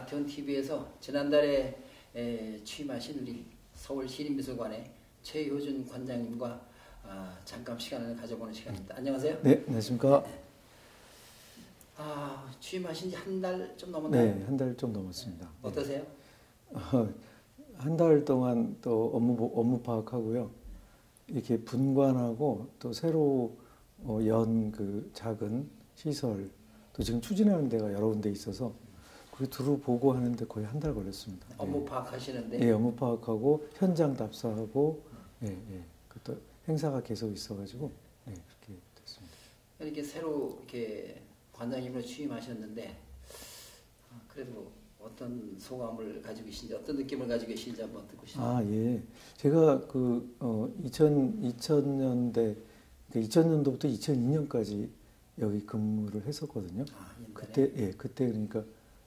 아트원 TV에서 지난달에 취임하신 우리 서울시립미술관의 최효준 관장님과 잠깐 시간을 가져보는 시간입니다. 안녕하세요. 네, 안녕하십니까. 취임하신 지 한 달 좀 넘었나요? 네, 한 달 좀 넘었습니다. 어떠세요? 한 달 동안 또 업무 파악하고요. 이렇게 분관하고 또 새로 연 그 작은 시설 또 지금 추진하는 데가 여러 군데 있어서 그게 두루 보고 하는데 거의 한 달 걸렸습니다. 업무 파악하시는데? 네, 업무 파악하고 현장 답사하고 또 행사가 계속 있어가지고 그렇게 됐습니다. 이렇게 새로 이렇게 관장님으로 취임하셨는데 그래도 어떤 소감을 가지고 계신지 어떤 느낌을 가지고 계신지 한번 듣고 싶습니다. 예. 제가 2000년대 2000년도부터 2002년까지 여기 근무를 했었거든요. 그때 그러니까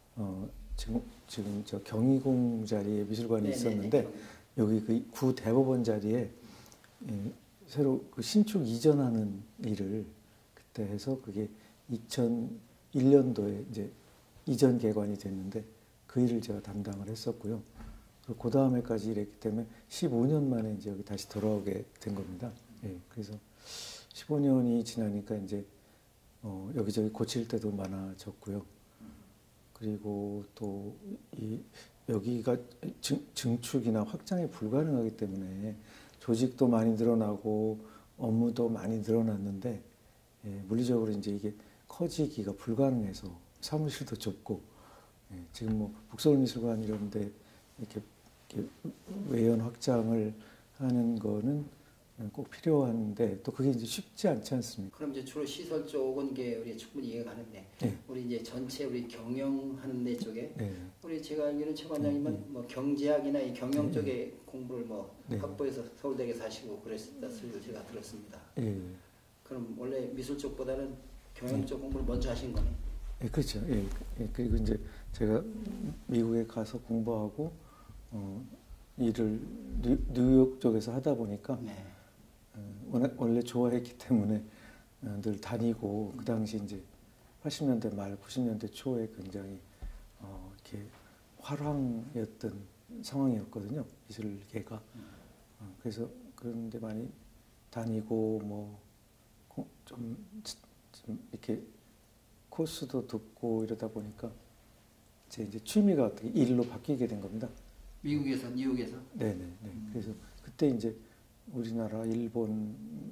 지금 저 경희궁 자리에 미술관이 있었는데 여기 그 구 대법원 자리에 새로 그 신축 이전하는 일을 그때 해서 그게 2001년도에 이제 이전 개관이 됐는데 그 일을 제가 담당을 했었고요. 그 다음에까지 일했기 때문에 15년 만에 이제 여기 다시 돌아오게 된 겁니다. 그래서 15년이 지나니까 이제 여기저기 고칠 때도 많아졌고요. 그리고 또 여기가 증축이나 확장이 불가능하기 때문에 조직도 많이 늘어나고 업무도 많이 늘어났는데 물리적으로 이제 이게 커지기가 불가능해서 사무실도 좁고 지금 뭐 북서울미술관 이런데 이렇게 외연 확장을 하는 거는 꼭 필요한데 또 그게 이제 쉽지 않지 않습니까? 그럼 이제 주로 시설 쪽은 게 우리 충분히 이해가 가는데 우리 이제 전체 우리 경영하는 데 쪽에 우리 제가 알기로는 최 관장님은 뭐 경제학이나 이 경영 쪽에 공부를 뭐 학부에서 서울대에서 하시고 그랬다 소리를 제가 들었습니다. 그럼 원래 미술 쪽보다는 경영 쪽 공부를 먼저 하신 거네. 그렇죠. 그리고 이제 제가 미국에 가서 공부하고 일을 뉴욕 쪽에서 하다 보니까 원래 좋아했기 때문에 늘 다니고 그 당시 이제 80년대 말 90년대 초에 굉장히 이렇게 활황이었던 상황이었거든요. 미술계가. 그래서 그런데 많이 다니고 뭐 좀 이렇게 코스도 듣고 이러다 보니까 제 이제 취미가 어떻게 일로 바뀌게 된 겁니다. 미국에서 뉴욕에서? 네네. 그래서 그때 이제 우리나라 일본의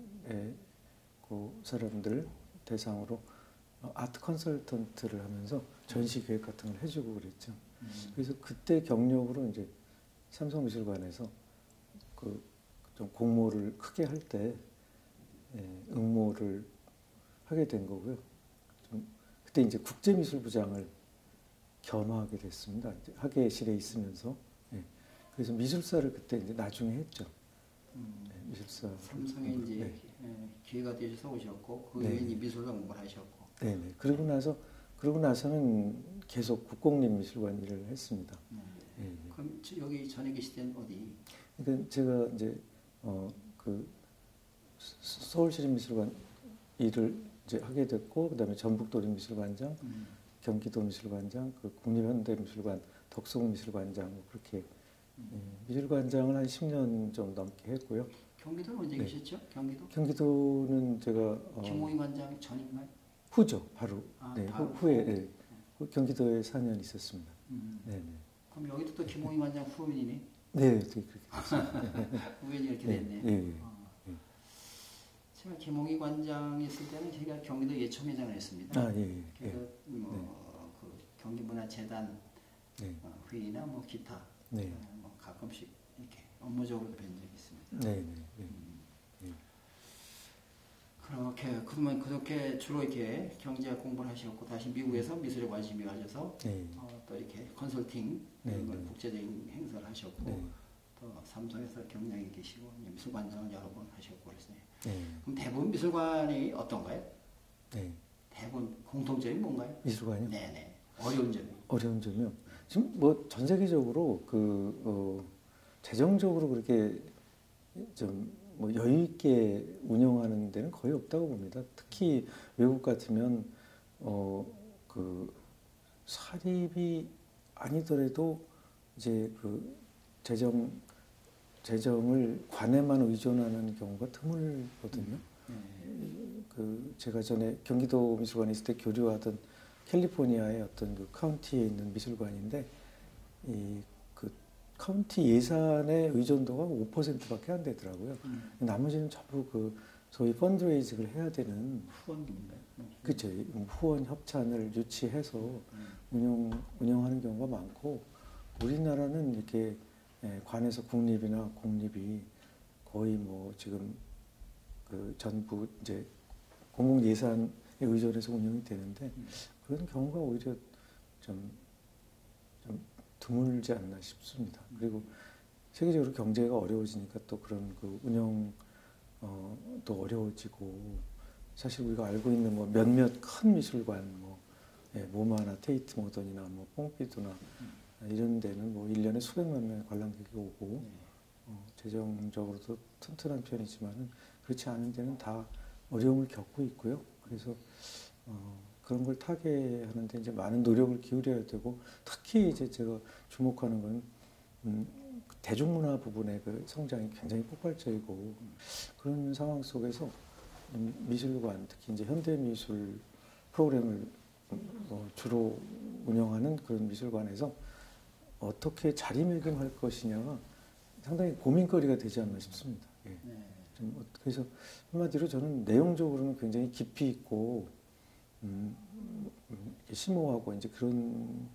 그 사람들 대상으로 아트 컨설턴트를 하면서 전시 기획 같은 걸 해주고 그랬죠. 그래서 그때 경력으로 이제 삼성미술관에서 그 좀 공모를 크게 할 때 응모를 하게 된 거고요. 그때 이제 국제미술부장을 견학하게 됐습니다. 이제 학예실에 있으면서. 그래서 미술사를 그때 이제 나중에 했죠. 미술사. 삼성에 이제 기회가 되셔서 오셨고 그 외에 미술관 공부를 하셨고. 그러고 나서는 계속 국공립미술관 일을 했습니다. 그럼 여기 전에 계실 때는 어디? 그러니까 제가 이제 그 서울시립미술관 일을 이제 하게 됐고 그다음에 전북도립미술관장, 경기도미술관장, 그 국립현대미술관, 덕수궁미술관장 그렇게 미술관장을 한 10년 좀 넘게 했고요. 경기도는 언제 계셨죠? 경기도는 제가 김호희 관장 전인가요? 후죠, 바로. 바로 후에 경기도에 4년 있었습니다. 그럼 여기도 또 김호희 관장 후임이네? 네, 그렇게 됐습니다. 우연히 이렇게 됐네. 제가 김홍희 관장 있을 때는 제가 경기도 예천회장을 했습니다. 그래서 그 경기문화재단 회의나 뭐 기타 뭐 가끔씩 이렇게 업무적으로 뵌 적이 있습니다. 그러면 그렇게 주로 이렇게 경제학 공부를 하셨고 다시 미국에서 미술에 관심이 가져서 또 이렇게 컨설팅 이런 걸 국제적인 행사를 하셨고 또 삼성에서 경력이 계시고 미술관장을 여러 번 하셨고 그랬어요. 그럼 대부분 미술관이 어떤가요? 대부분 공통점이 뭔가요? 미술관이요? 어려운 점이요? 지금 뭐 전 세계적으로 재정적으로 그렇게 좀 뭐 여유 있게 운영하는 데는 거의 없다고 봅니다. 특히 외국 같으면 그 사립이 아니더라도 이제 그 재정을 관에만 의존하는 경우가 드물거든요. 그 제가 전에 경기도 미술관에 있을 때 교류하던 캘리포니아의 어떤 그 카운티에 있는 미술관인데 이 그 카운티 예산의 의존도가 5%밖에 안 되더라고요. 나머지는 전부 그 소위 펀드레이징을 해야 되는 후원인가요? 그렇죠. 후원 협찬을 유치해서 운영하는 경우가 많고 우리나라는 이렇게 관에서 국립이나 공립이 거의 뭐 지금 그 전부 이제 공공 예산에 의존해서 운영이 되는데 그런 경우가 오히려 좀 드물지 않나 싶습니다. 그리고 세계적으로 경제가 어려워지니까 또 그런 그 운영 또 어려워지고 사실 우리가 알고 있는 뭐 몇몇 큰 미술관 뭐 모마나 테이트 모던이나 뭐 뽕피두나 이런 데는 뭐 1년에 수백만 명의 관람객이 오고 재정적으로도 튼튼한 편이지만은 그렇지 않은 데는 다 어려움을 겪고 있고요. 그래서 그런 걸 타개하는데 이제 많은 노력을 기울여야 되고 특히 이제 제가 주목하는 건 대중문화 부분의 그 성장이 굉장히 폭발적이고 그런 상황 속에서 미술관 특히 이제 현대미술 프로그램을 주로 운영하는 그런 미술관에서 어떻게 자리매김할 것이냐가 상당히 고민거리가 되지 않나 싶습니다. 예. 그래서 한마디로 저는 내용적으로는 굉장히 깊이 있고 심오하고 이제 그런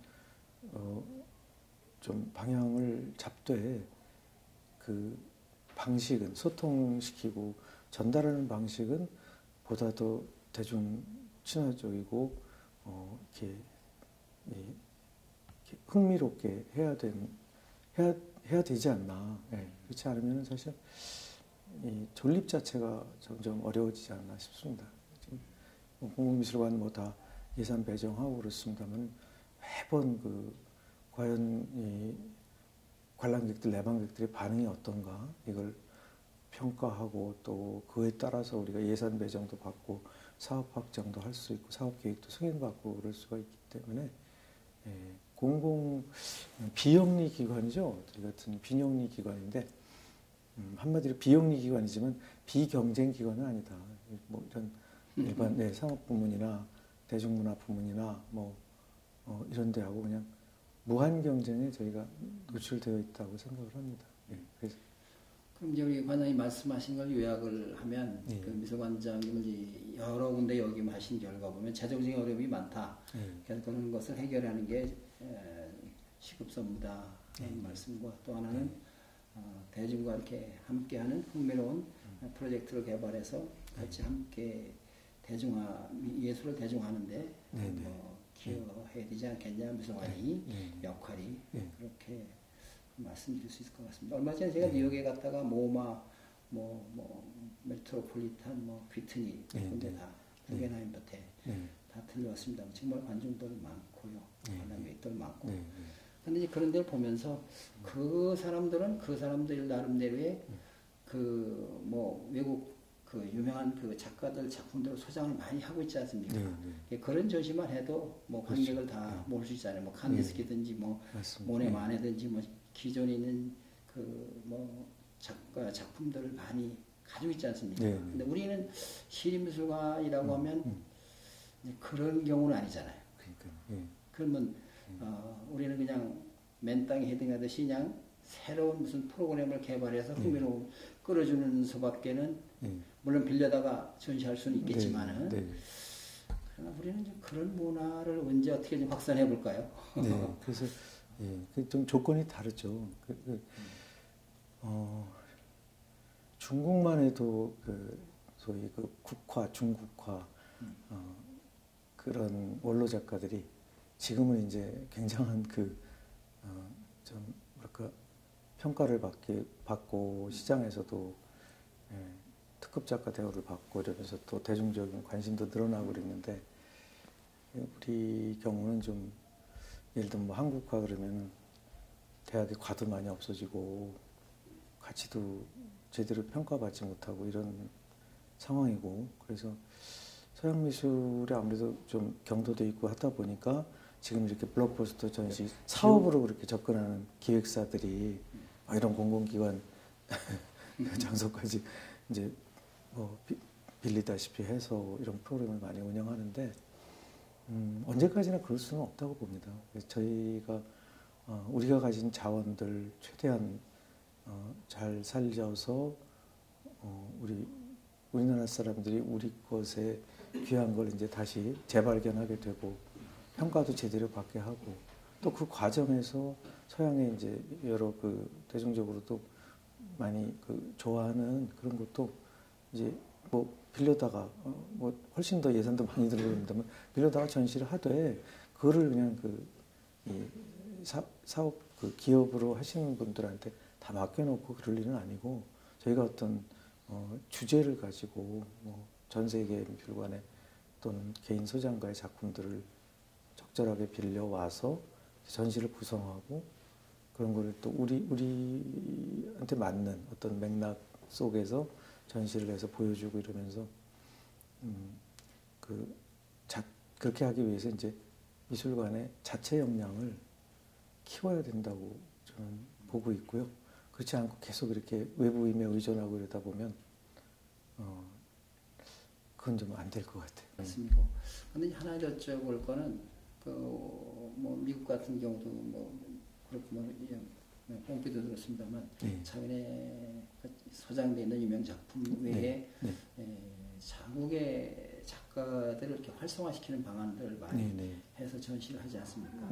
좀 방향을 잡되 그 방식은 소통시키고 전달하는 방식은 보다 더 대중 친화적이고 이렇게 흥미롭게 해야 되지 않나. 예. 그렇지 않으면 사실 이 존립 자체가 점점 어려워지지 않나 싶습니다. 지금 공공미술관 뭐 다 예산 배정하고 그렇습니다만 매번 그 과연 이 관람객들 내방객들의 반응이 어떤가 이걸 평가하고 또 그에 따라서 우리가 예산 배정도 받고 사업 확장도 할 수 있고 사업 계획도 승인받고 그럴 수가 있기 때문에 공공 비영리 기관이죠. 저희 같은 비영리 기관인데 한마디로 비영리 기관이지만 비경쟁 기관은 아니다. 뭐 이런 일반 상업 부문이나 대중문화 부문이나 뭐 이런 데하고 그냥 무한 경쟁에 저희가 노출되어 있다고 생각을 합니다. 그래서 그럼 이제 우리 관장님 말씀하신 걸 요약을 하면 그 미술관장님을 여러 군데 역임하신 결과 보면 재정적인 어려움이 많다. 그래서 그런 것을 해결하는 게 시급선무다라는 말씀과 또 하나는 대중과 이렇게 함께하는 흥미로운 프로젝트를 개발해서 같이 함께 예술을 대중화하는데 기여해야 되지 않겠냐 미술관이 역할이 그렇게 말씀드릴 수 있을 것 같습니다. 얼마 전에 제가 뉴욕에 갔다가 모마, 메트로폴리탄, 휘트니 군데 다 구겐하임 밭에 다 들려왔습니다. 정말 관중들 많고요, 관람객들 많고. 근데 이제 그런 데를 보면서 그 사람들은 그 사람들 나름대로의 외국 그 유명한 그 작가들 작품들을 소장을 많이 하고 있지 않습니까? 그런 전시만 해도 뭐 관객을 다 모을 수 있잖아요. 뭐 칸디스키든지 모네 마네든지 기존에 있는 작품들을 많이 가지고 있지 않습니까? 근데 우리는 시립미술관이라고 하면 그런 경우는 아니잖아요. 그러면 우리는 그냥 맨 땅에 헤딩하듯이 그냥 새로운 무슨 프로그램을 개발해서 흥미로움 끌어주는 수밖에는 물론 빌려다가 전시할 수는 있겠지만은 그러나 우리는 좀 그런 문화를 언제 어떻게 좀 확산해 볼까요? 그래서 좀 조건이 다르죠. 중국만 해도 소위 국화, 중국화 그런 원로 작가들이 지금은 이제 굉장한 좀 뭐랄까 평가를 받고 시장에서도 특급 작가 대우를 받고 이러면서 또 대중적인 관심도 늘어나고 그랬는데 우리 경우는 좀 예를 들면 뭐 한국화 그러면 대학의 과도 많이 없어지고 가치도 제대로 평가받지 못하고 이런 상황이고 그래서 서양 미술에 아무래도 좀 경도돼 있고 하다 보니까 지금 이렇게 블록버스터 전시 사업으로 그렇게 접근하는 기획사들이 이런 공공기관 장소까지 이제 뭐 빌리다시피 해서 이런 프로그램을 많이 운영하는데 언제까지나 그럴 수는 없다고 봅니다. 저희가 우리가 가진 자원들 최대한 잘 살려서 우리나라 사람들이 우리 것에 귀한 걸 이제 다시 재발견하게 되고 평가도 제대로 받게 하고 또 그 과정에서 서양의 이제 여러 그 대중적으로도 많이 그 좋아하는 그런 것도 이제 뭐 빌려다가 뭐 훨씬 더 예산도 많이 들어갑니다만 빌려다가 전시를 하되 그거를 그냥 이 사업 그 기업으로 하시는 분들한테 다 맡겨놓고 그럴 일은 아니고 저희가 어떤 주제를 가지고 뭐 전 세계 미술관에 또는 개인 소장가의 작품들을 적절하게 빌려와서 전시를 구성하고 그런 거를 또 우리한테 맞는 어떤 맥락 속에서 전시를 해서 보여주고 이러면서 그렇게 하기 위해서 이제 미술관의 자체 역량을 키워야 된다고 저는 보고 있고요. 그렇지 않고 계속 이렇게 외부 힘에 의존하고 이러다 보면 그건 좀 안 될 것 같아요. 맞습니다. 그런데 하나 여쭤볼 거는 뭐 미국 같은 경우도 뭐 그렇고 뽕피도 들었습니다만 최근에 소장되어 있는 유명 작품 외에 자국의 작가들을 이렇게 활성화시키는 방안들을 많이 해서 전시를 하지 않습니까?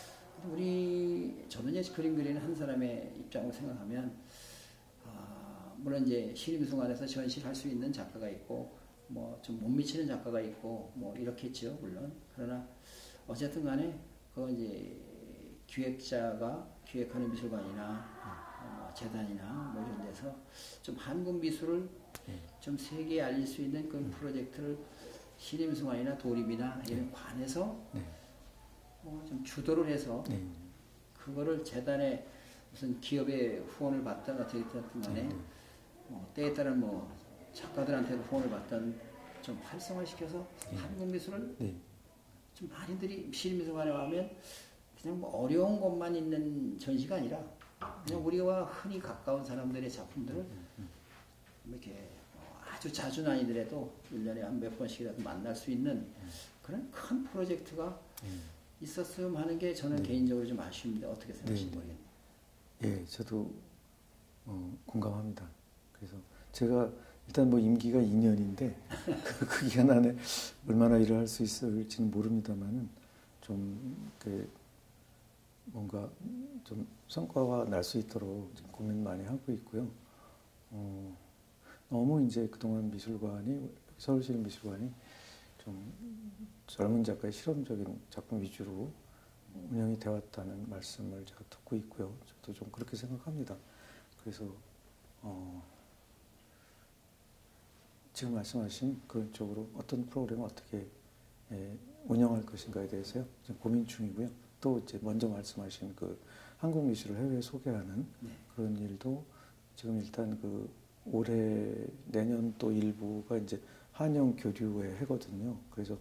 저도 이제 그림 그리는 한 사람의 입장으로 생각하면 물론 이제 시립미술관에서 전시를 할 수 있는 작가가 있고 뭐 좀 못 미치는 작가가 있고 뭐 이렇겠죠 물론. 그러나 어쨌든 간에 그 이제 기획자가 기획하는 미술관이나 재단이나 뭐 이런 데서 좀 한국 미술을 좀 세계에 알릴 수 있는 그런 프로젝트를 시립미술관이나 도립이나 이런 관에서 좀 주도를 해서 그거를 재단의 무슨 기업의 후원을 받든 어떻게 됐든 간에 때에 따른 뭐 작가들한테도 후원을 받든 좀 활성화시켜서 한국 미술을 좀 많이들이 시립미술관에 와면 그냥 뭐 어려운 것만 있는 전시가 아니라 그냥 우리와 흔히 가까운 사람들의 작품들을 이렇게 아주 자주는 아니더라도 1년에 한 몇 번씩이라도 만날 수 있는 그런 큰 프로젝트가 있었으면 하는 게 저는 개인적으로 좀 아쉬운데 어떻게 생각하시는지 모르겠네요. 예, 저도 공감합니다. 그래서 제가 일단 뭐 임기가 2년인데 그 기간 안에 얼마나 일을 할 수 있을지는 모릅니다만은 좀 뭔가 좀 성과가 날 수 있도록 지금 고민 많이 하고 있고요. 너무 이제 그동안 서울시립 미술관이 좀 젊은 작가의 실험적인 작품 위주로 운영이 되었다는 말씀을 제가 듣고 있고요. 저도 좀 그렇게 생각합니다. 그래서 지금 말씀하신 그런 쪽으로 어떤 프로그램을 어떻게 운영할 것인가에 대해서요. 지금 고민 중이고요. 또 이제 먼저 말씀하신 그 한국 미술을 해외에 소개하는 그런 일도 지금 일단 올해 내년 또 일부가 이제 한영 교류회 해거든요. 그래서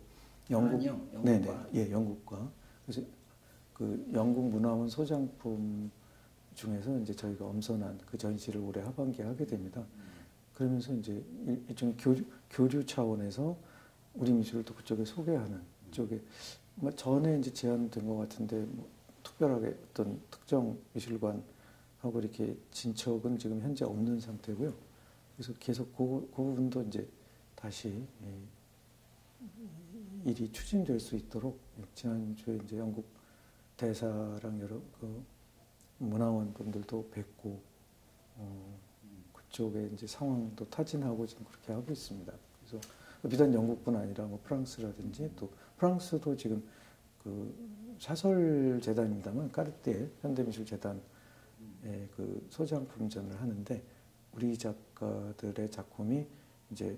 영국과 그래서 그 영국 문화원 소장품 중에서 이제 저희가 엄선한 그 전시를 올해 하반기에 하게 됩니다. 그러면서 이제 일종의 교류 차원에서 우리 미술을 또 그쪽에 소개하는 쪽에 뭐 전에 이제 제안된 것 같은데 뭐 특별하게 어떤 특정 미술관하고 이렇게 진척은 지금 현재 없는 상태고요. 그래서 계속 그 부분도 이제 다시 일이 추진될 수 있도록 지난주에 이제 영국 대사랑 여러 문화원 분들도 뵙고 그쪽에 이제 상황도 타진하고 지금 그렇게 하고 있습니다. 그래서 비단 영국뿐 아니라 뭐 프랑스라든지 또 프랑스도 지금 그 사설 재단입니다만 까르띠에 현대미술재단의 그 소장품전을 하는데 우리 작가들의 작품이 이제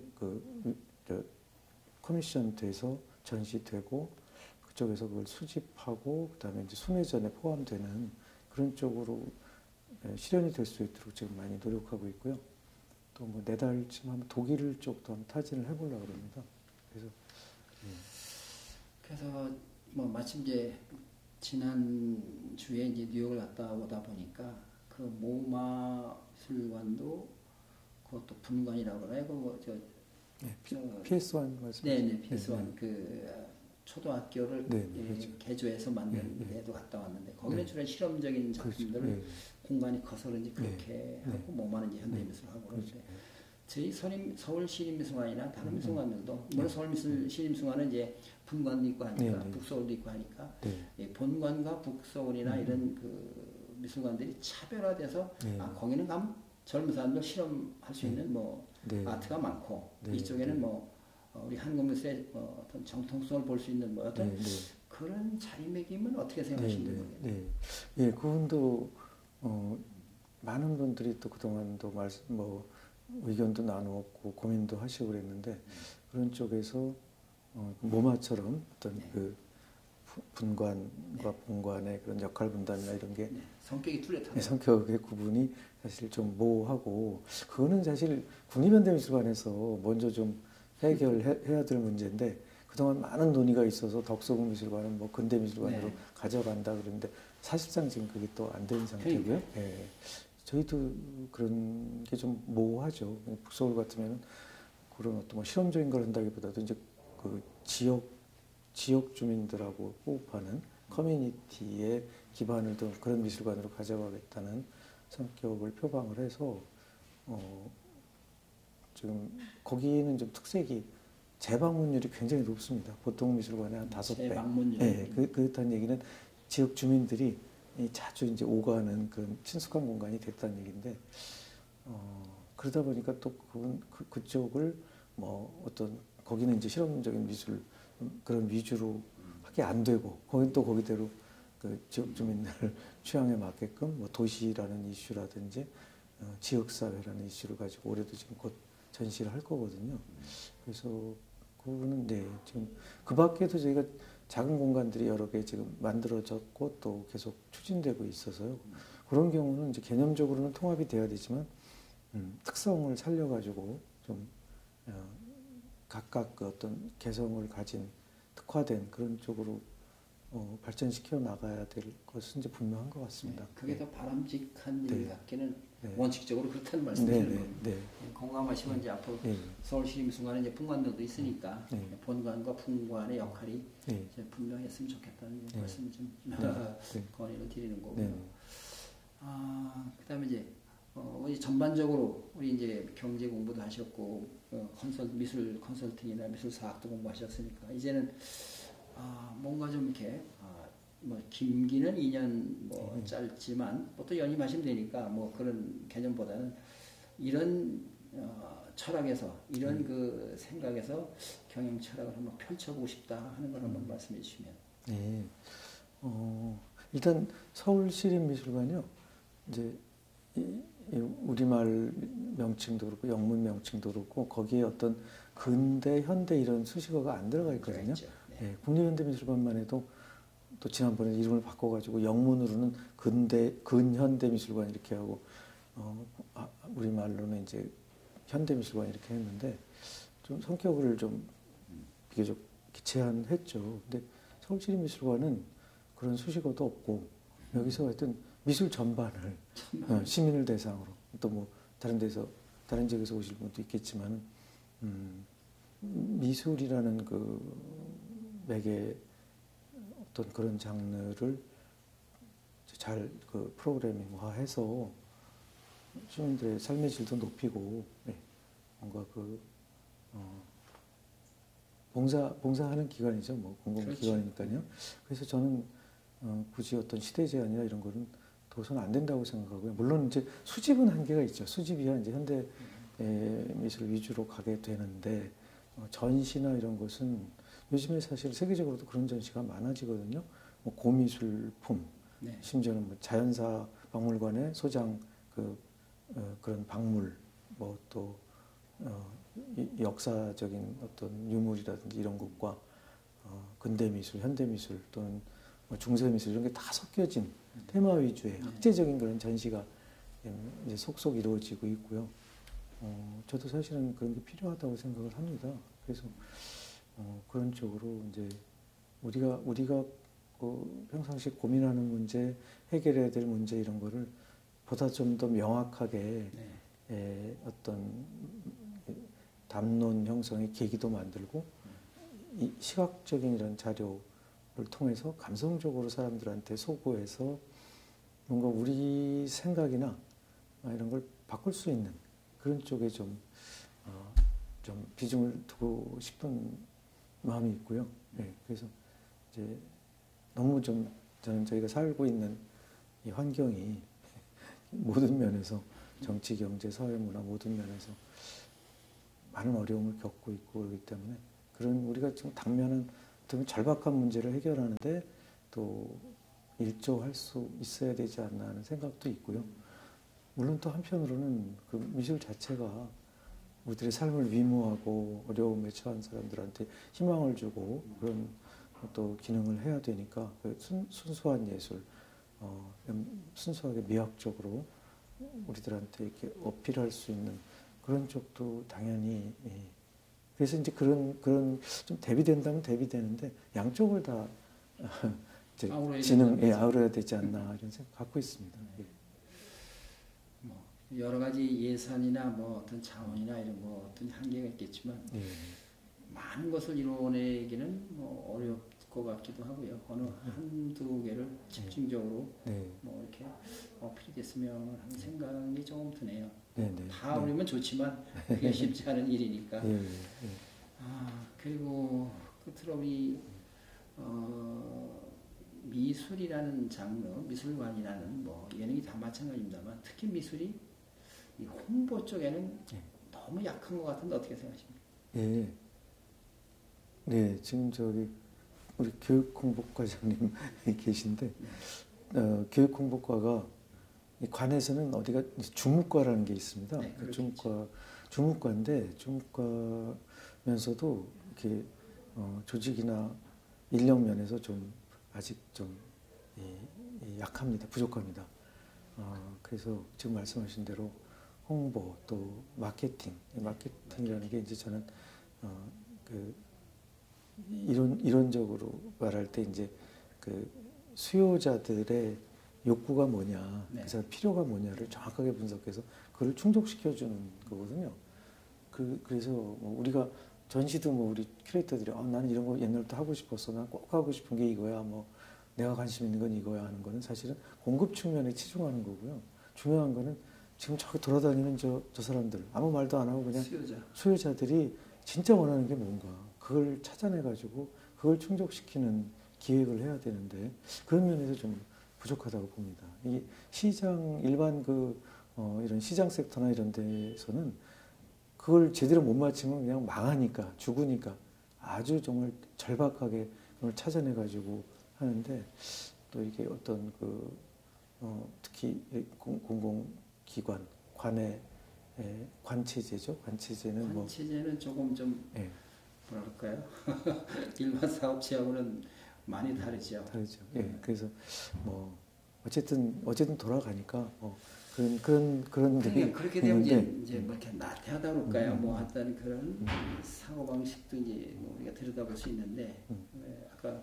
커미션 돼서 전시되고 그쪽에서 그걸 수집하고 그다음에 이제 순회전에 포함되는 그런 쪽으로 실현이 될 수 있도록 지금 많이 노력하고 있고요. 또 뭐 내달쯤 하면 독일 쪽도 한번 타진을 해보려고 합니다. 그래서 뭐 마침 이제 지난 주에 이제 뉴욕을 갔다 오다 보니까 그 모마 미술관도 그것도 분관이라고 그래요. 그뭐저 PS1 말씀. 네네 PS1 그 초등학교를 그렇죠. 개조해서 만든 데도 갔다 왔는데 거기는 주로 실험적인 작품들을 그렇죠. 공간이 커서 그런지 그렇게 하고 모마는 이제 현대미술하고 그런데 저희 서울시립미술관이나 다른 미술관들도 물론 서울시립미술관은 이제 분관도 있고 하니까 북서울도 있고 하니까 본관과 북서울이나 이런 그 미술관들이 차별화돼서 거기는 가면 젊은 사람들 실험할 수 있는 뭐 아트가 많고 이쪽에는 뭐 우리 한국 미술의 어떤 정통성을 볼 수 있는 뭐 어떤 그런 자리매김은 어떻게 생각하시는지 모르겠네요. 예, 그분도 많은 분들이 또 그동안도 의견도 나누었고 고민도 하시고 그랬는데 그런 쪽에서 모마처럼 어떤 그 분관과 본관의 그런 역할 분담이나 이런 게 성격이 뚜렷하다. 성격의 구분이 사실 좀 모호하고 그거는 사실 국립현대미술관에서 먼저 좀 해결해야 될 문제인데 그동안 많은 논의가 있어서 덕소국 미술관은 뭐 근대미술관으로 가져간다 그러는데 사실상 지금 그게 또 안 된 상태고요. 예. 저희도 그런 게 좀 모호하죠. 북서울 같으면 그런 어떤 뭐 실험적인 걸 한다기보다도 이제 그 지역 주민들하고 호흡하는 커뮤니티의 기반을 둔 그런 미술관으로 가져가겠다는 성격을 표방을 해서 지금 거기는 좀 특색이 재방문율이 굉장히 높습니다. 보통 미술관의 한 5배. 재방문율. 네, 그렇다는 얘기는 지역 주민들이 자주 이제 오가는 그런 친숙한 공간이 됐다는 얘기인데 그러다 보니까 또 그쪽을 뭐 어떤 거기는 이제 실험적인 미술 그런 위주로 하게 안 되고 거긴 또 거기대로 그 지역 주민들 취향에 맞게끔 뭐 도시라는 이슈라든지 지역사회라는 이슈를 가지고 올해도 지금 곧 전시를 할 거거든요. 그래서 그거는 지금 그 밖에도 저희가 작은 공간들이 여러 개 지금 만들어졌고 또 계속 추진되고 있어서요. 그런 경우는 이제 개념적으로는 통합이 돼야 되지만 특성을 살려가지고 좀 각각 그 어떤 개성을 가진 특화된 그런 쪽으로 발전시켜 나가야 될 것은 이제 분명한 것 같습니다. 그게 더 바람직한 일 같기는 원칙적으로 그렇다는 말씀이시는 거예요. 공감하시면 이제 앞으로 서울시립미술관에 이제 분관들도 있으니까 본관과 분관의 역할이 이제 분명했으면 좋겠다는 말씀을 좀 건의를 드리는 거고요. 그다음에 이제 우리 전반적으로 우리 이제 경제 공부도 하셨고 미술 컨설팅이나 미술사학도 공부하셨으니까 이제는 뭔가 좀 이렇게 뭐 김기는 2년 뭐 짧지만 또 연임하시면 되니까 뭐 그런 개념보다는 이런 철학에서 이런 그 생각에서 경영 철학을 한번 펼쳐보고 싶다 하는 걸 한번 말씀해 주시면. 네. 일단 서울시립미술관이요. 이제 우리말 명칭도 그렇고 영문 명칭도 그렇고 거기에 어떤 근대, 현대 이런 수식어가 안 들어가 있거든요. 국립현대미술관만 해도 또 지난번에 이름을 바꿔가지고 영문으로는 근현대미술관 이렇게 하고 우리말로는 이제 현대미술관 이렇게 했는데 좀 성격을 좀 비교적 제한했죠. 근데 서울시립미술관은 그런 수식어도 없고 여기서 하여튼 미술 전반을 시민을 대상으로 또 뭐 다른 지역에서 오실 분도 있겠지만 미술이라는 그 매개 어떤 그런 장르를 잘 그 프로그래밍화해서 시민들의 삶의 질도 높이고 뭔가 그 봉사하는 기관이죠. 뭐 공공기관이니까요. 그래서 저는 굳이 어떤 시대 제한이나 이런 거는 둬서는 안 된다고 생각하고요. 물론 이제 수집은 한계가 있죠. 수집이야 이제 현대 미술 위주로 가게 되는데 전시나 이런 것은 요즘에 사실 세계적으로도 그런 전시가 많아지거든요. 뭐 고미술품, 심지어는 뭐 자연사 박물관의 소장 그런 박물, 뭐 또 역사적인 어떤 유물이라든지 이런 것과 근대미술, 현대미술 또는 뭐 중세미술 이런 게 다 섞여진 테마 위주의 학제적인 그런 전시가 이제 속속 이루어지고 있고요. 저도 사실은 그런 게 필요하다고 생각을 합니다. 그래서 그런 쪽으로 이제 우리가 평상시 고민하는 문제, 해결해야 될 문제 이런 거를 보다 좀 더 명확하게 어떤 담론 형성의 계기도 만들고 이 시각적인 이런 자료를 통해서 감성적으로 사람들한테 소구해서 뭔가 우리 생각이나 이런 걸 바꿀 수 있는 그런 쪽에 좀 비중을 두고 싶은 마음이 있고요. 그래서 이제 너무 좀 저는 저희가 살고 있는 이 환경이 모든 면에서 정치, 경제, 사회, 문화 모든 면에서 많은 어려움을 겪고 있고 그렇기 때문에 그런 우리가 지금 당면한 어떤 절박한 문제를 해결하는데 또 일조할 수 있어야 되지 않나 하는 생각도 있고요. 물론 또 한편으로는 그 미술 자체가 우리들의 삶을 위무하고 어려움에 처한 사람들한테 희망을 주고 그런 또 기능을 해야 되니까 그 순수한 예술, 순수하게 미학적으로 우리들한테 이렇게 어필할 수 있는 그런 쪽도 당연히 그래서 이제 그런 좀 대비된다면 대비되는데 양쪽을 다 이제 아우러야 되지 않나 이런 생각 갖고 있습니다. 뭐 여러 가지 예산이나 뭐 어떤 자원이나 이런 뭐 어떤 한계가 있겠지만 많은 것을 이뤄내기는 뭐 어려울 것 같기도 하고요. 어느 한두 개를 집중적으로 뭐 이렇게 어필이 됐으면 하는 생각이 조금 드네요. 다 어려면 좋지만 그게 쉽지 않은 일이니까. 그리고 끝으로 이 미술이라는 장르, 미술관이라는 뭐 예능이 다 마찬가지입니다만 특히 미술이 이 홍보 쪽에는 너무 약한 것 같은데 어떻게 생각하십니까? 네, 지금 저기 우리 교육홍보과장님 계신데 교육홍보과가 이 관에서는 어디가 주무과라는 게 있습니다. 주무과인데 주무과면서도 이렇게 조직이나 인력 면에서 좀 아직 좀 약합니다. 부족합니다. 그래서 지금 말씀하신 대로 홍보 또 마케팅이라는 게 이제 저는 이론적으로 말할 때 이제 그 수요자들의 욕구가 뭐냐, 그래서 필요가 뭐냐를 정확하게 분석해서 그걸 충족시켜주는 거거든요. 그래서 뭐 우리가 전시도 뭐 우리 큐레이터들이 나는 이런 거 옛날부터 하고 싶었어, 난 꼭 하고 싶은 게 이거야, 뭐 내가 관심 있는 건 이거야 하는 거는 사실은 공급 측면에 치중하는 거고요. 중요한 거는 지금 저기 돌아다니는 저 사람들 아무 말도 안 하고 그냥 수요자들이 진짜 원하는 게 뭔가 그걸 찾아내가지고 그걸 충족시키는 기획을 해야 되는데 그런 면에서 좀 부족하다고 봅니다. 이 시장 일반 이런 시장 섹터나 이런 데서는 그걸 제대로 못 맞추면 그냥 망하니까 죽으니까 아주 정말 절박하게 그걸 찾아내가지고 하는데 또 이게 어떤 특히 공공기관 관의 관체제죠. 관체제는 조금 좀 뭐랄까요? 일반 사업체하고는 많이 다르죠. 그래서 뭐 어쨌든 돌아가니까 그런 그렇게 되면 이제 뭐 이렇게 나태하다 그럴까요? 뭐 어떤 그런 사고 방식도 이제 뭐 우리가 들여다볼 수 있는데 아까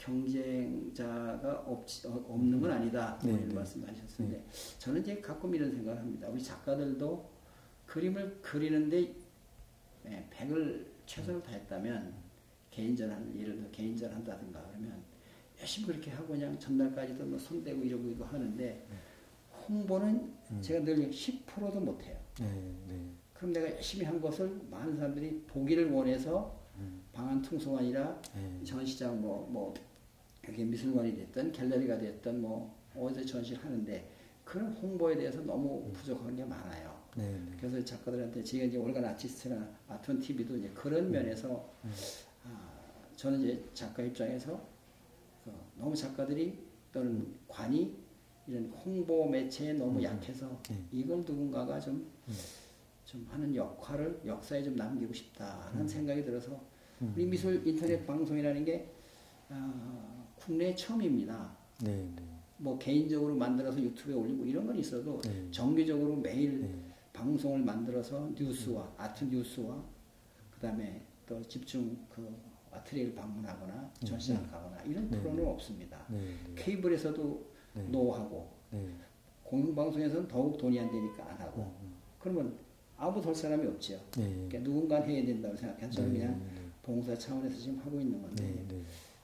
경쟁자가 없는 건 아니다 이런 말씀하셨는데 저는 이제 가끔 이런 생각을 합니다. 우리 작가들도 그림을 그리는데 100을 최선을 다했다면 예를 들어 개인전 한다든가 그러면 열심히 그렇게 하고 그냥 전날까지도 뭐 손대고 이러고 하는데 홍보는 제가 늘 10%도 못해요. 그럼 내가 열심히 한 것을 많은 사람들이 보기를 원해서 방한퉁소가 아니라 전시장 뭐 여기 미술관이 됐든 갤러리가 됐든 뭐 어디서 전시를 하는데 그런 홍보에 대해서 너무 부족한 게 많아요. 그래서 작가들한테 제가 이제 올간 아티스트나 아트원 TV도 이제 그런 면에서 저는 이제 작가 입장에서 너무 작가들이 또는 관이 이런 홍보 매체에 너무 약해서 이걸 누군가가 좀 하는 역사에 좀 남기고 싶다는 생각이 들어서 우리 미술 인터넷 방송이라는 게 국내 처음입니다. 뭐 개인적으로 만들어서 유튜브에 올리고 이런 건 있어도 정기적으로 매일 방송을 만들어서 뉴스와 아트 뉴스와 그다음에 또 집중 아트리에를 방문하거나 전시장을 가거나 이런 네. 프로는 없습니다. 네. 케이블에서도 네. 노하고 네. 공영방송에서는 더욱 돈이 안 되니까 안 하고 그러면 아무도 할 사람이 없죠. 네. 그러니까 누군가 해야 된다고 생각해서 저는 네. 그냥 봉사 차원에서 지금 하고 있는 건데 네.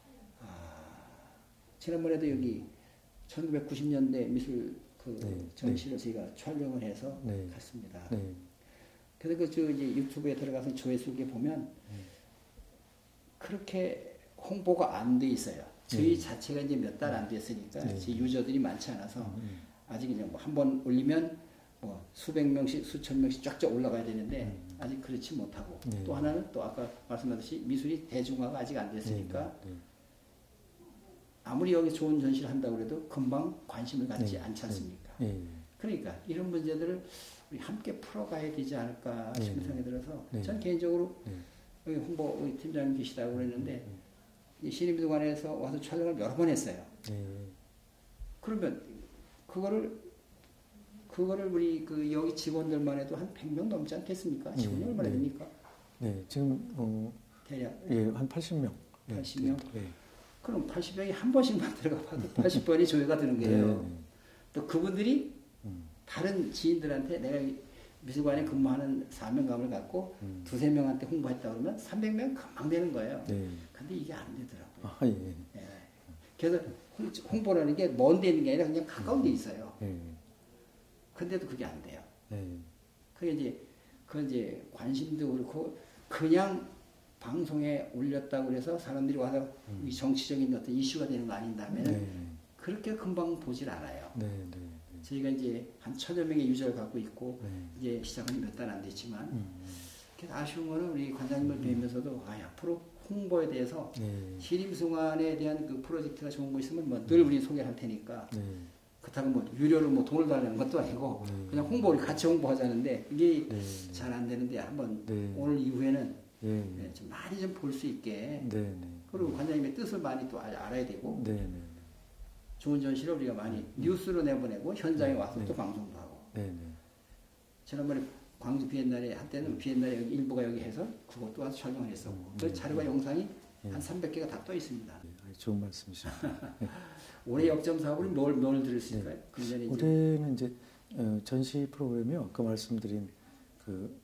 지난번에도 여기 1990년대 미술 그 네. 전시를 저희가 촬영을 해서 네. 갔습니다. 네. 그래서 그 이제 유튜브에 들어가서 조회수에 보면 그렇게 홍보가 안 돼 있어요. 저희 자체가 이제 몇 달 안 됐으니까 제 유저들이 많지 않아서 아직 그냥 뭐 한 번 올리면 뭐 수백 명씩 수천 명씩 쫙쫙 올라가야 되는데 아직 그렇지 못하고 또 하나는 또 아까 말씀하셨듯이 미술이 대중화가 아직 안 됐으니까 아무리 여기 좋은 전시를 한다고 해도 금방 관심을 갖지 않지 않습니까? 그러니까 이런 문제들을 우리 함께 풀어가야 되지 않을까 싶은 생각이 들어서 전 개인적으로 여기 홍보 우리 팀장님 계시다고 그랬는데 시립미술관에서 와서 촬영을 여러 번 했어요. 그러면 그거를 우리 그 여기 직원들만 해도 한 100명 넘지 않겠습니까? 직원이 얼마나 됩니까? 네, 지금 대략 한 80명. 80명. 그럼 80명이 한 번씩만 들어가 봐도 80번이 조회가 되는 거예요. 또 그분들이 다른 지인들한테 내가 미술관에 근무하는 사명감을 갖고 두세 명한테 홍보했다 그러면 300명 금방 되는 거예요. 근데 이게 안 되더라고요. 그래서 홍보라는 게 먼 데 있는 게 아니라 그냥 가까운 데 있어요. 근데도 그게 안 돼요. 그게 이제 관심도 그렇고 그냥 방송에 올렸다고 해서 사람들이 와서 이 정치적인 어떤 이슈가 되는 거 아닌다면 그렇게 금방 보질 않아요. 저희가 이제 한 1000여 명의 유저를 갖고 있고 이제 시작은 몇 달 안 됐지만 아쉬운 거는 우리 관장님을 뵈면서도 앞으로 홍보에 대해서 시립미술관에 대한 그 프로젝트가 좋은 거 있으면 뭐 늘 우리 소개를 할 테니까 그렇다고 뭐 유료로 뭐 돈을 달라는 것도 아니고 그냥 홍보를 같이 홍보하자는데 이게 잘 안 되는데 한번 오늘 이후에는 좀 많이 좀 볼 수 있게 그리고 관장님의 뜻을 많이 또 알아야 되고 좋은 전시를 우리가 많이 뉴스로 내보내고 현장에 와서 또 방송도 하고 지난번에 광주 비엔날에 한때는 비엔날에 여기 일부가 여기 해서 그것도 와서 촬영을 했었고 그 자료와 영상이 한 300개가 다 떠 있습니다. 좋은 말씀이십니다. 올해 역점 사업은 뭘 들을 수 있을까요? 올해는 이제 전시 프로그램이 아까 말씀드린 그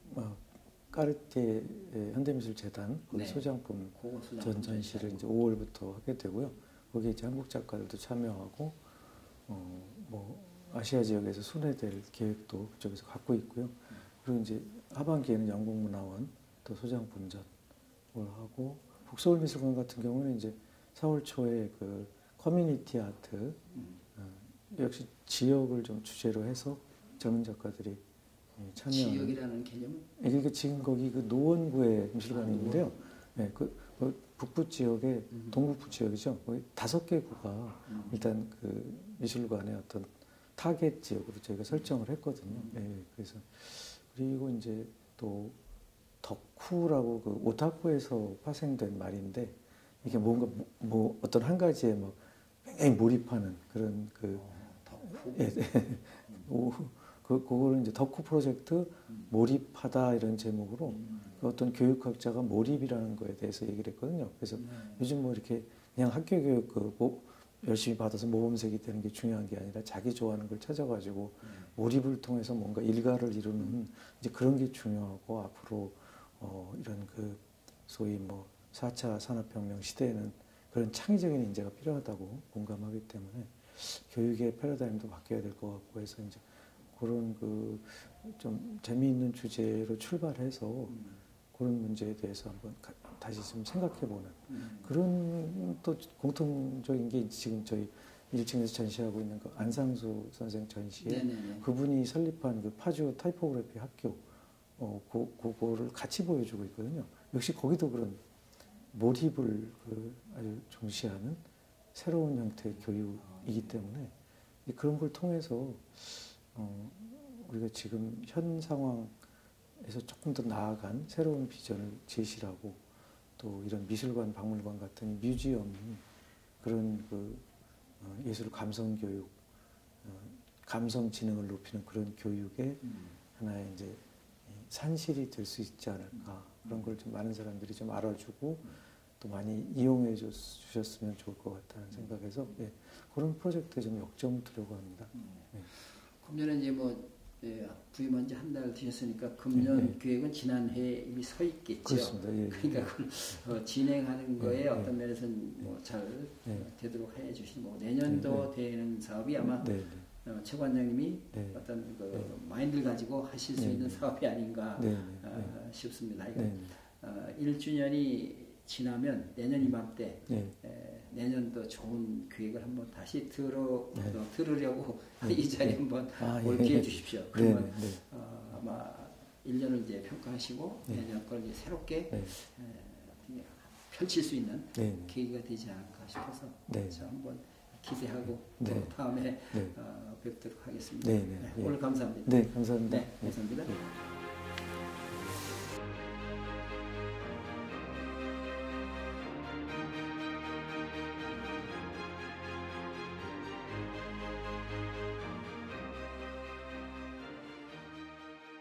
까르티에 현대미술재단 소장품 전 전시를 이제 5월부터 하게 되고요. 거기에 이제 한국 작가들도 참여하고 뭐 아시아 지역에서 순회될 계획도 그쪽에서 갖고 있고요. 그리고 이제 하반기에는 영국문화원 또 소장품전을 하고 북서울미술관 같은 경우는 이제 4월 초에 그 커뮤니티 아트 역시 지역을 좀 주제로 해서 젊은 작가들이 참여하는 지역이라는 개념은? 그러니까 지금 거기 그 노원구에 미술관이 있는데요. 그 북부 지역에 동북부 지역이죠. 거기 5개 구가 일단 그 미술관의 어떤 타겟 지역으로 저희가 설정을 했거든요. 그래서 그리고 이제 또 덕후라고 그 오타쿠에서 파생된 말인데 이게 뭔가 뭐 어떤 한 가지에 뭐 굉장히 몰입하는 그런 그거를 이제 덕후 프로젝트 몰입하다 이런 제목으로 그 어떤 교육학자가 몰입이라는 거에 대해서 얘기를 했거든요. 그래서 요즘 뭐 이렇게 그냥 학교 교육 뭐 열심히 받아서 모범생이 되는 게 중요한 게 아니라 자기 좋아하는 걸 찾아가지고 몰입을 통해서 뭔가 일가를 이루는 이제 그런 게 중요하고 앞으로 이런 그 소위 뭐 4차 산업혁명 시대에는 그런 창의적인 인재가 필요하다고 공감하기 때문에 교육의 패러다임도 바뀌어야 될 것 같고 해서 이제 그런 그 좀 재미있는 주제로 출발해서 그런 문제에 대해서 한번 다시 좀 생각해보는 그런 또 공통적인 게 지금 저희 1층에서 전시하고 있는 그 안상수 선생 전시에 그분이 설립한 그 파주 타이포그래피 학교 그거를 같이 보여주고 있거든요. 역시 거기도 그런 몰입을 아주重시하는 새로운 형태의 교육이기 때문에 그런 걸 통해서 우리가 지금 현 상황에서 조금 더 나아간 새로운 비전을 제시하고 또 이런 미술관, 박물관 같은 뮤지엄이 그런 그 예술 감성 교육, 감성 지능을 높이는 그런 교육의 하나의 이제 산실이 될 수 있지 않을까 그런 걸 좀 많은 사람들이 좀 알아주고 또 많이 이용해 주셨으면 좋을 것 같다는 생각에서 예, 그런 프로젝트에 좀 역점을 두려고 합니다. 예. 금년에 이제 뭐 부임한 지 한 달 되셨으니까 금년 계획은 지난해 이미 서 있겠죠. 그렇습니다. 예, 그러니까 그걸 진행하는 거에 어떤 면에서는 뭐 잘 되도록 해 주시고 내년도 되는 사업이 아마 최 관장님이 어떤 그 마인드를 가지고 하실 수 있는 사업이 아닌가 싶습니다. 그러니까 1주년이 지나면 내년 이맘때 내년도 좋은 계획을 한번 다시 들으려고 이 자리에 한번 올게 해 주십시오. 그러면 아마 1년을 이제 평가하시고 내년 걸 이제 새롭게 펼칠 수 있는 계기가 되지 않을까 싶어서 저 한번 기대하고 또 다음에 뵙도록 하겠습니다. 오늘 감사합니다. 네, 감사합니다. 감사합니다.